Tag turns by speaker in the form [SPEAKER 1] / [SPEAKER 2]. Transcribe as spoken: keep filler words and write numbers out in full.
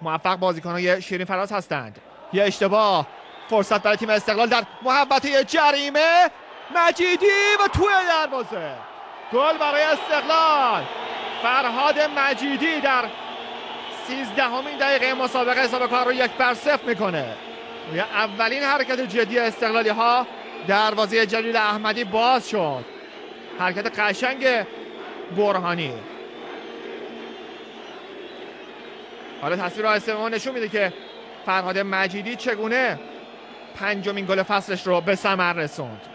[SPEAKER 1] موفق بازیکن‌های شیرین فراز هستند. یه اشتباه، فرصت برای تیم استقلال در محوطه جریمه، مجیدی و توی دروازه. گل برای استقلال. فرهاد مجیدی در سیزدهمین دقیقه مسابقه حساب کار رو یک بر صفر میکنه. اولین حرکت جدی استقلالی ها دروازه جلیل احمدی باز شد. حرکت قشنگ برهانی. حالا تصویر آیسته ما نشون میده که فرهاد مجیدی چگونه پنجمین گل فصلش رو به ثمر رسوند.